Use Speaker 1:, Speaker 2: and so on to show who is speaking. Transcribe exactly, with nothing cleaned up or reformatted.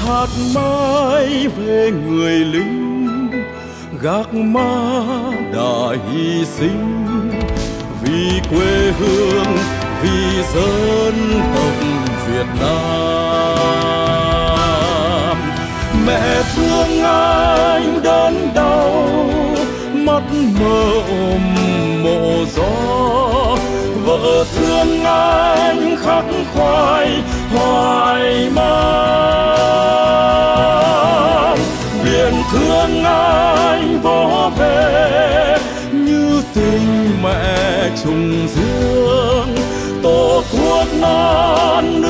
Speaker 1: hát mãi về người lính gác má đã hy sinh vì quê hương, vì dân tộc Việt Nam. Mẹ thương anh đớn đau, mắt mơ ôm mộ gió. Vợ thương anh khắc khoải hoài mang. Biển thương anh vỗ về như tình mẹ trùng dương. Tổ quốc non